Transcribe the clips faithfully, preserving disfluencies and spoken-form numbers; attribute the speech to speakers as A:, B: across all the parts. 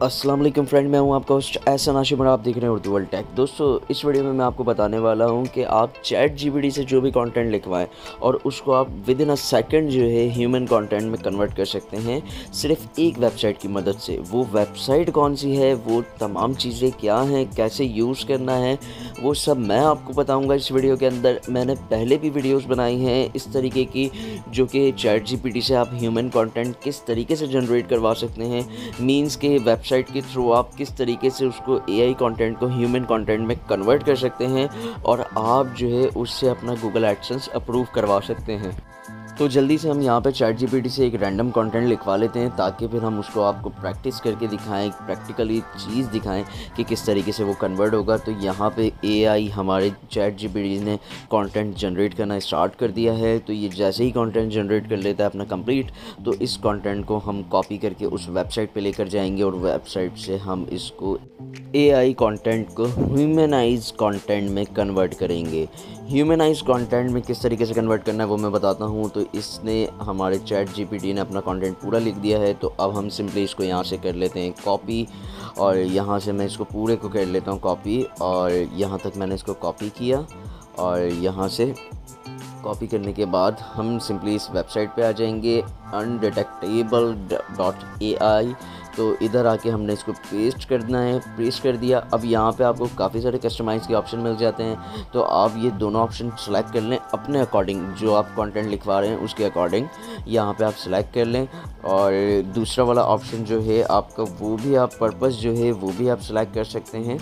A: अस्सलाम वालेकुम फ्रेंड, मैं हूं आपका होस्ट एहसान आशिम और आप देख रहे हैं उर्दू वर्ल्ड टेक। दोस्तों, इस वीडियो में मैं आपको बताने वाला हूं कि आप चैट जीपीटी से जो भी कंटेंट लिखवाएं और उसको आप विद इन अ सेकंड जो है ह्यूमन कंटेंट में कन्वर्ट कर सकते हैं सिर्फ एक वेबसाइट की मदद से। वो वेबसाइट कौन सी है, वो तमाम चीज़ें क्या हैं, कैसे यूज़ करना है, वो सब मैं आपको बताऊँगा इस वीडियो के अंदर। मैंने पहले भी वीडियोज़ बनाई हैं इस तरीके की, जो कि चैट जीपीटी से आप ह्यूमन कंटेंट किस तरीके से जनरेट करवा सकते हैं, मीन्स के वेबसाइट के थ्रू आप किस तरीके से उसको एआई कंटेंट को ह्यूमन कंटेंट में कन्वर्ट कर सकते हैं और आप जो है उससे अपना गूगल एडसेंस अप्रूव करवा सकते हैं। तो जल्दी से हम यहाँ पे चैट जीपीटी से एक रैंडम कंटेंट लिखवा लेते हैं ताकि फिर हम उसको आपको प्रैक्टिस करके दिखाएं, प्रैक्टिकली चीज़ दिखाएं कि किस तरीके से वो कन्वर्ट होगा। तो यहाँ पे एआई हमारे चैट जीपीटी ने कंटेंट जनरेट करना स्टार्ट कर दिया है। तो ये जैसे ही कंटेंट जनरेट कर लेता है अपना कंप्लीट, तो इस कंटेंट को हम कॉपी करके उस वेबसाइट पे लेकर जाएंगे और वेबसाइट से हम इसको एआई कंटेंट को ह्यूमनाइज कंटेंट में कन्वर्ट करेंगे। ह्यूमनाइज कंटेंट में किस तरीके से कन्वर्ट करना है वो मैं बताता हूँ। तो इसने हमारे चैट जीपीटी ने अपना कंटेंट पूरा लिख दिया है। तो अब हम सिंपली इसको यहाँ से कर लेते हैं कॉपी, और यहाँ से मैं इसको पूरे को कर लेता हूँ कॉपी, और यहाँ तक मैंने इसको कॉपी किया। और यहाँ से कॉपी करने के बाद हम सिंपली इस वेबसाइट पे आ जाएंगे अनडिटेक्टेबल डॉट ए आई। तो इधर आके हमने इसको पेस्ट करना है, पेस्ट कर दिया। अब यहाँ पे आपको काफ़ी सारे कस्टमाइज़ के ऑप्शन मिल जाते हैं, तो आप ये दोनों ऑप्शन सेलेक्ट कर लें अपने अकॉर्डिंग, जो आप कंटेंट लिखवा रहे हैं उसके अकॉर्डिंग यहाँ पे आप सेलेक्ट कर लें। और दूसरा वाला ऑप्शन जो है आपका, वो भी आप पर्पस जो है वो भी आप सेलेक्ट कर सकते हैं,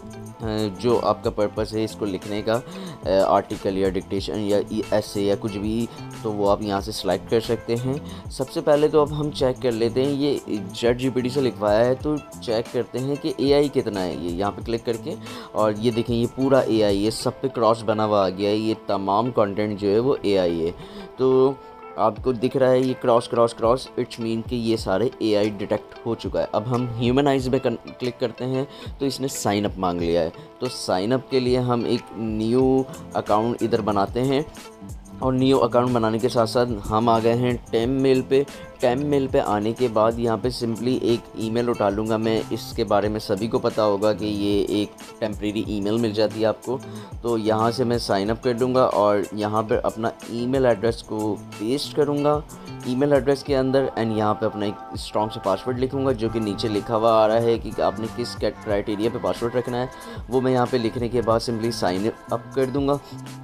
A: जो आपका पर्पस है इसको लिखने का, आर्टिकल या डिक्टेशन या ऐसे या कुछ भी, तो वो आप यहाँ से सिलेक्ट कर सकते हैं। सबसे पहले तो अब हम चेक कर लेते हैं, ये चैट जीपीटी से लिखवाया है तो चेक करते हैं कि एआई कितना है। ये यहाँ पे क्लिक करके, और ये देखें ये पूरा एआई है, सब पे क्रॉस बना हुआ आ गया है, ये तमाम कंटेंट जो है वो एआई है। तो आपको दिख रहा है ये cross cross cross, it's mean कि ये सारे एआई डिटेक्ट हो चुका है। अब हम ह्यूमनाइज पे क्लिक करते हैं तो इसने साइन अप मांग लिया है। तो साइन अप के लिए हम एक न्यू अकाउंट इधर बनाते हैं, और न्यू अकाउंट बनाने के साथ साथ हम आ गए हैं टेम मेल पे। टेम मेल पे आने के बाद यहाँ पे सिंपली एक ईमेल उठा लूँगा मैं। इसके बारे में सभी को पता होगा कि ये एक टेम्प्रेरी ईमेल मिल जाती है आपको। तो यहाँ से मैं साइन अप कर दूँगा और यहाँ पर अपना ईमेल एड्रेस को पेस्ट करूँगा ईमेल एड्रेस के अंदर, एंड यहाँ पे अपना एक स्ट्रॉन्ग से पासवर्ड लिखूँगा जो कि नीचे लिखा हुआ आ रहा है कि आपने किस क्राइटेरिया पे पासवर्ड रखना है। वो मैं यहाँ पे लिखने के बाद सिंपली साइन अप कर दूँगा।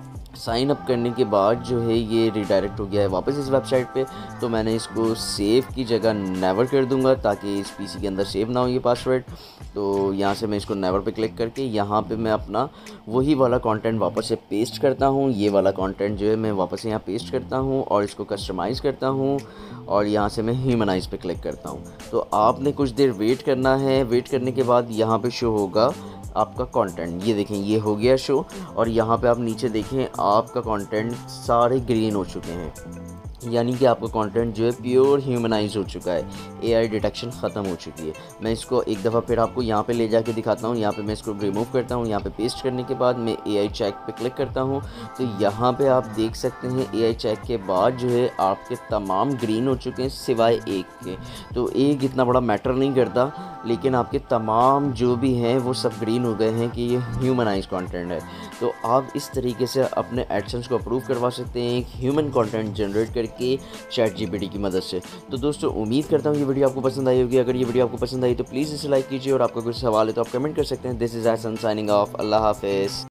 A: साइन अप करने के बाद जो है ये रिडायरेक्ट हो गया है वापस इस वेबसाइट पे। तो मैंने इसको सेव की जगह नेवर कर दूंगा ताकि इस पीसी के अंदर सेव ना हो ये पासवर्ड। तो यहाँ से मैं इसको नेवर पे क्लिक करके यहाँ पे मैं अपना वही वाला कंटेंट वापस से पेस्ट करता हूँ। ये वाला कंटेंट जो है मैं वापस से यहाँ पेस्ट करता हूँ और इसको कस्टमाइज़ करता हूँ, और यहाँ से मैं ह्यूमनाइज पे क्लिक करता हूँ। तो आपने कुछ देर वेट करना है। वेट करने के बाद यहाँ पे शो होगा आपका कंटेंट, ये देखें ये हो गया शो, और यहाँ पे आप नीचे देखें आपका कंटेंट सारे ग्रीन हो चुके हैं, यानी कि आपका कंटेंट जो है प्योर ह्यूमनाइज हो चुका है, एआई डिटेक्शन ख़त्म हो चुकी है। मैं इसको एक दफ़ा फिर आपको यहाँ पे ले जाके दिखाता हूँ। यहाँ पे मैं इसको रिमूव करता हूँ, यहाँ पे पेस्ट करने के बाद मैं एआई चेक पे क्लिक करता हूँ। तो यहाँ पे आप देख सकते हैं एआई चेक के बाद जो है आपके तमाम ग्रीन हो चुके हैं सिवाय एक के। तो एक इतना बड़ा मैटर नहीं करता, लेकिन आपके तमाम जो भी हैं वो सब ग्रीन हो गए हैं कि ये ह्यूमनाइज कंटेंट है। तो आप इस तरीके से अपने एडसेंस को अप्रूव करवा सकते हैं एक ह्यूमन कंटेंट जनरेट करके चैट जीपीटी की मदद से। तो दोस्तों, उम्मीद करता हूँ ये वीडियो आपको पसंद आई होगी। अगर ये वीडियो आपको पसंद आई तो प्लीज़ इसे लाइक कीजिए, और आपका कुछ सवाल है तो आप कमेंट कर सकते हैं। This is Ehsan signing off. अल्लाह हाफिज़।